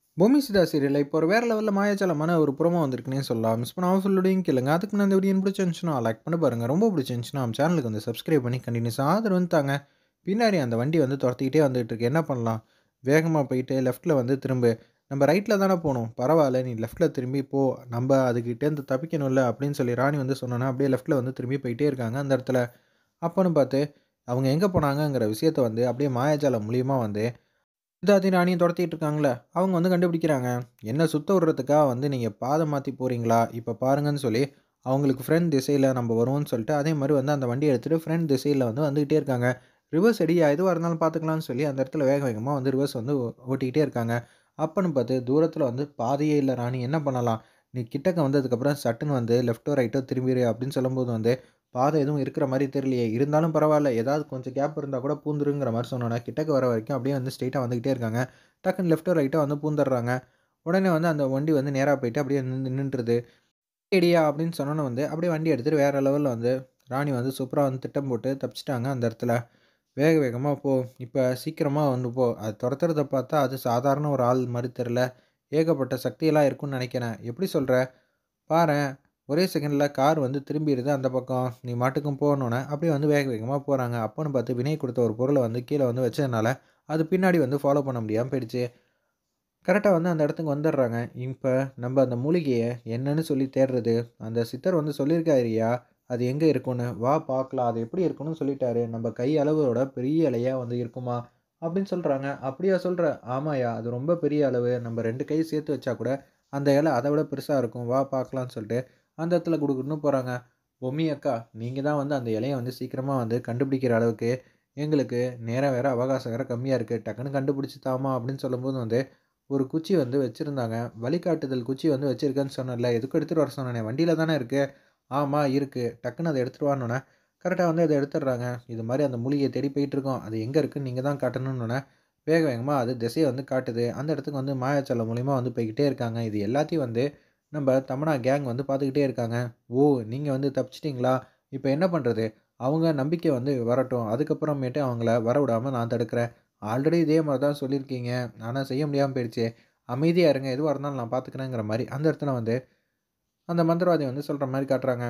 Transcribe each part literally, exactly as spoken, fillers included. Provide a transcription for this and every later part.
பூமி சிதா சீரியல்ல இப்போ ஒரு வேற லெவல்ல மாயாஜாலமான ஒரு ப்ரோமோ வந்திருக்குன்னே சொல்லலாம். மிஸ் பண்ணாம ஃபுல்லோடையும் கேளுங்க. அதுக்கு முன்னாடி இந்த வீடியோ பிடிச்சிருந்துச்சுன்னா லைக் பண்ணி பாருங்க. ரொம்ப பிடிச்சிருந்துச்சுன்னா நம்ம சேனலுக்கு வந்து சப்ஸ்கிரைப் பண்ணி கண்டினியூஸா ஆதரவு வந்து தாங்க. பின்னாடி அந்த வண்டி வந்து தொரத்திக்கிட்டே வந்துட்டு இருக்கு. என்ன பண்ணலாம்? வேகமா போயிட்டு லெஃப்ட்ல வந்து திரும்பு. நம்ம ரைட்ல தானே போணும். பரவால்ல நீ லெஃப்ட்ல திரும்பி போ. நம்ப அதுகிட்டேருந்து தப்பிக்கணும்ல அப்படின்னு சொல்லி ராணி வந்து சொன்னோனே, அப்படியே லெஃப்ட்ல வந்து திரும்பி போயிட்டே இருக்காங்க அந்த இடத்துல. அப்பன்னு பார்த்து அவங்க எங்க போனாங்கங்கிற விஷயத்த வந்து அப்படியே மாயாஜாலம் மூலியமா வந்து சித்தார்த்தையும் ராணியும் தொரத்திட்டு இருக்காங்கல்ல, அவங்க வந்து கண்டுபிடிக்கிறாங்க. என்ன சுத்த விடுறதுக்கா வந்து நீங்க பாத மாத்தி போறீங்களா? இப்ப பாருங்கன்னு சொல்லி, அவங்களுக்கு ஃப்ரெண்ட் திசையில நம்ப வருவோம்ன்னு சொல்லிட்டு, அதே மாரி வந்து அந்த வண்டிய எடுத்துட்டு ஃப்ரெண்ட் திசையில வந்து வந்துகிட்டே இருக்காங்க. ரிவர்ஸ் அடியா எதுவா இருந்தாலும் பார்த்துக்கலாம்னு சொல்லி, அந்த இடத்துல வேக வேகமா வந்து ரிவர்ஸ் வந்து ஓ ஓட்டிக்கிட்டே இருக்காங்க. அப்பன்னு பார்த்து தூரத்தில வந்து பாதையே இல்ல ராணி என்ன பண்ணலாம்? நீ கிட்டக்க வந்ததுக்கப்புறம் சட்டுன்னு வந்து லெஃப்ட்டோ, ரைட்டோ திரும்பிரு அப்படின்னு சொல்லும்போது வந்து, பாதை எதுவும் இருக்கிற மாரி தெரியலையே. இருந்தாலும் பரவால்ல. ஏதாவது கொஞ்சம் கேப் இருந்தா கூட பூந்துருங்கிற மாரி சொன்னோனே, கிட்டக்க வர வரைக்கும் அப்படியே வந்து ஸ்ட்ரெயிட்டா வந்துகிட்டே இருக்காங்க. டக்குனு லெஃப்ட்டோ, ரைட்டோ வந்து பூந்தர்றாங்க. உடனே வந்து அந்த வண்டி வந்து நேரா போயிட்டு அப்படியே நின்னு நின்றுது. "எடியா" அப்படின்னு சொன்னோனே வந்து அப்படியே வண்டி எடுத்துட்டு வேற லெவல்ல வந்து ராணி வந்து சூப்பரா வந்து திட்டம் போட்டு தப்பிச்சுட்டாங்க அந்த இடத்துல. "வேக வேகமா போ. இப்ப சீக்கிரமா வந்து போ. அது தொரத்துறத பார்த்தா அது சாதாரண ஒரு ஆள் மாரி தெர்ல. ஏகப்பட்ட சக்தியெல்லாம் இருக்கும்னு நெனைக்கிறேன்." "எப்படி சொல்ற?" "பாரேன், ஒரே செகண்ட்ல கார் வந்து திரும்பிருது அந்த பக்கம். நீ மாட்டுக்கும் போன்னோனே, அப்படியே வந்து வேக வேகமா போறாங்க. அப்பன்னு பார்த்து வினய் குடுத்த ஒரு பொருள வந்து கீழ வந்து வச்சதுனால, அது பின்னாடி வந்து ஃபாலோ பண்ண முடியாம போயிடுச்சு. கரெக்ட்டா வந்து அந்த இடத்துக்கு வந்துடுறாங்க. இப்ப நம்ப அந்த மூலிகைய என்னன்னு சொல்லி தேடுறது. அந்த சித்தர் வந்து சொல்லியிருக்காருய்யா, அது எங்க இருக்கும்னு. வா பார்க்கலாம். அது எப்படி இருக்கும்னு சொல்லிட்டாரு. நம்ப கை அளவோட பெரிய இலையா வந்து இருக்குமா, அப்படின்னு சொல்றாங்க. அப்படியா சொல்ற? ஆமாய்யா, அது ரொம்ப பெரிய அளவு. நம்ப ரெண்டு கை சேர்த்து வச்சா கூட, அந்த இலை அத விட பெருசா இருக்கும். வா பார்க்கலாம்னு சொல்லிட்டு, அந்த இடத்துல குடுகுடுன்னு போறாங்க. பொம்மி அக்கா, நீங்க தான் வந்து அந்த இலைய வந்து சீக்கிரமா வந்து கண்டுபிடிக்கிற அளவுக்கு, எங்களுக்கு நேரம் வேற, அவகாசம் வேற கம்மியா இருக்கு. டக்குனு கண்டுபிடிச்சு தாம்மா அப்படின்னு சொல்லும்போது வந்து, ஒரு குச்சி வந்து வச்சிருந்தாங்க. வழிகாட்டுதல் குச்சி வந்து வச்சிருக்கேன்னு சொன்னேன்ல. எதுக்கும் எடுத்துட்டு வர சொன்னேனே. வண்டியில தானே இருக்கு. ஆமா இருக்கு. டக்குனு அத எடுத்துட்டு வான்னோனே, கரெக்ட்டா வந்து அத எடுத்துடுறாங்க. இது மாரி அந்த மூலிகைய தேடி போயிட்டுருக்கோம். அது எங்க இருக்குன்னு நீங்க தான் காட்டணும்னோனே, வேக வேகமா அது திசைய வந்து காட்டுது. அந்த இடத்துக்கு வந்து மாயாஜாலம் மூலியமா வந்து போய்க்கிட்டே இருக்காங்க. இது எல்லாத்தையும் வந்து நம்ப தமன்னா கேங் வந்து பார்த்துக்கிட்டே இருக்காங்க. ஓ! நீங்க வந்து தப்பிச்சுட்டீங்களா? இப்ப என்ன பண்றது? அவங்க நம்பிக்கை வந்து வரட்டும். அதுக்கப்புறமேட்டு அவங்கள வரவிடாம நான் தடுக்கிறேன். ஆல்ரெடி இதே மாரி தான் சொல்லியிருக்கீங்க. ஆனா செய்ய முடியாம போயிடுச்சே. அமைதியா இருங்க. எதுவா இருந்தாலும் நான் பார்த்துக்கிறேங்கிற மாரி, அந்த இடத்துல வந்து அந்த மந்திரவாதி வந்து சொல்ற மாரி காட்டுறாங்க.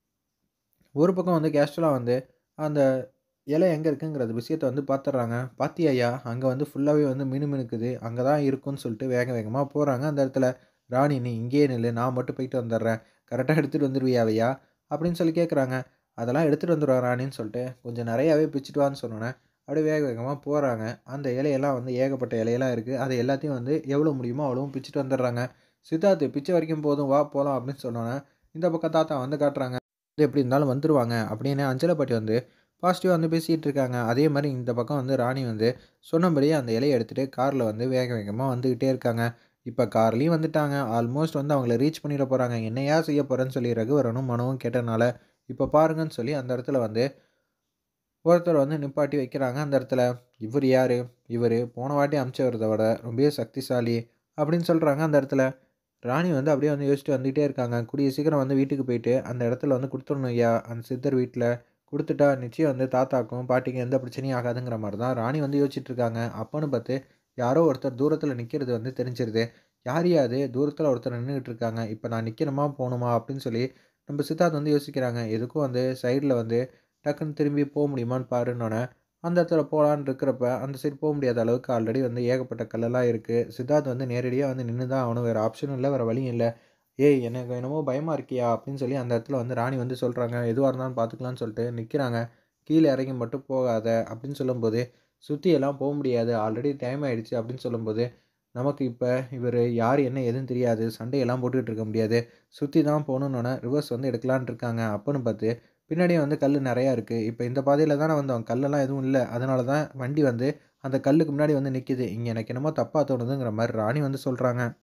ஒரு பக்கம் வந்து கேஷுவலா வந்து அந்த இலை எங்க இருக்குங்கிற விஷயத்த வந்து பார்த்துடுறாங்க. "பாத்தியாய்யா? அங்க வந்து ஃபுல்லாவே வந்து மினுமினுக்குது. அங்க தான் இருக்கும்ன்னு" சொல்லிட்டு வேக வேகமா போறாங்க அந்த இடத்துல. "ராணி நீ இங்கேயே நில்லு. நான் மட்டும் போயிட்டு வந்துடுறேன். கரெக்ட்டா எடுத்துட்டு வந்துருவியாவையா?" அப்படின்னு சொல்லி கேட்குறாங்க. "அதெல்லாம் எடுத்துட்டு வந்துருவேன் ராணின்னு" சொல்லிட்டு கொஞ்சம் நெறையாவே பிச்சுட்டு வான்னு சொன்னோனே, அப்படியே வேக வேகமா போறாங்க. அந்த இலையெல்லாம் வந்து ஏகப்பட்ட இலையெல்லாம் இருக்கு. அது எல்லாத்தையும் வந்து எவ்வளோ முடியுமோ அவ்வளவும் பிச்சுட்டு வந்துடுறாங்க. சித்தார்த் பிச்ச வரைக்கும் போதும் வா போலாம் அப்படின்னு சொன்னோனே, இந்த பக்கம் தாத்தா வந்து காட்டுறாங்க. "இது எப்படி இருந்தாலும் வந்துருவாங்க" அப்படின்னு அஞ்சல பாட்டி வந்து பாசிட்டிவா வந்து பேசிட்டு இருக்காங்க. அதே மாரி இந்த பக்கம் வந்து ராணி வந்து சொன்னபடியே அந்த இலைய எடுத்துட்டு கார்ல வந்து வேக வேகமா வந்துகிட்டே இருக்காங்க. இப்ப கார்லயும் வந்துட்டாங்க. ஆல்மோஸ்ட் வந்து அவங்கள ரீச் பண்ணிற போறாங்க. "என்னய்யா செய்ய போறேன்னு?" சொல்லி ரகுவரனும், மனோவும் கேட்டனால, இப்ப பாருங்கன்னு சொல்லி அந்த இடத்துல வந்து ஒருத்தர் வந்து நிப்பாட்டி வைக்கிறாங்க அந்த இடத்துல. "இவரு யாரு? இவரு போன வாட்டி அனுப்பிச்சவர விட ரொம்பவே சக்திசாலி" அப்படின்னு சொல்றாங்க அந்த இடத்துல. ராணி வந்து அப்படியே வந்து யோசிச்சுட்டு வந்துட்டே இருக்காங்க. கூடிய சீக்கிரம் வந்து வீட்டுக்கு போயிட்டு, அந்த இடத்துல வந்து குடுத்துடணும் ஐயா, அந்த சித்தர் வீட்ல. குடுத்துட்டா நிச்சயம் வந்து தாத்தாக்கும், பாட்டிக்கும் எந்த பிரச்சனையும் ஆகாதுங்கிற மாரி தான் ராணி வந்து யோசிச்சுட்டு இருக்காங்க. அப்பன்னு பார்த்து, யாரோ ஒருத்தர் தூரத்தில நிக்கிறது வந்து தெரிஞ்சிருது. யார்யா அது? தூரத்தில ஒருத்தர் நின்னுகிட்டு இருக்காங்க. இப்ப நான் நிக்கணுமா? போணுமா? அப்படின்னு சொல்லி நம்ம சித்தார்த் வந்து யோசிக்கிறாங்க. எதுக்கும் வந்து சைடுல வந்து டக்குன்னு திரும்பி போ முடியுமான்னு பாருன்னோனே, அந்த இடத்துல போலான்னு இருக்கிறப்ப, அந்த சைடு போ முடியாத அளவுக்கு ஆல்ரெடி வந்து ஏகப்பட்ட கல்லெல்லாம் இருக்கு. சித்தார்த் வந்து நேரடியா வந்து நின்னு தான் ஆகணும். வேற ஆப்ஷனும் இல்ல. வேற வழியும் இல்ல. "ஏய்! எனக்கு என்னமோ பயமா இருக்குயா" அப்படின்னு சொல்லி அந்த இடத்துல வந்து ராணி வந்து சொல்றாங்க. "எதுவா இருந்தாலும் பார்த்துக்கலாம்னு" சொல்லிட்டு நிக்கிறாங்க. "கீழ இறங்கி மட்டும் போகாத" அப்படின்னு சொல்லும்போது, "சுத்தி எல்லாம் போ முடியாது. ஆல்ரெடி டைம் ஆயிடுச்சு" அப்படின்னு சொல்லும்போது, "நமக்கு இப்ப இவரு யாரு, என்ன ஏதுன்னு தெரியாது. சண்டையெல்லாம் போட்டுட்டு இருக்க முடியாது. சுத்தி தான் போணும்னோனே ரிவர்ஸ் வந்து எடுக்கலான்ட்டு இருக்காங்க." அப்பன்னு பார்த்து, பின்னாடியே வந்து கல்லு நெறையா இருக்கு. இப்ப இந்த பாதையில தானே வந்தோம். கல்லெல்லாம் எதுவும் இல்ல. அதனால தான் வண்டி வந்து அந்த கல்லுக்கு முன்னாடி வந்து நிக்குது. இங்க எனக்கு என்னமோ தப்பா தோணுதுங்கிற மாரி ராணி வந்து சொல்றாங்க.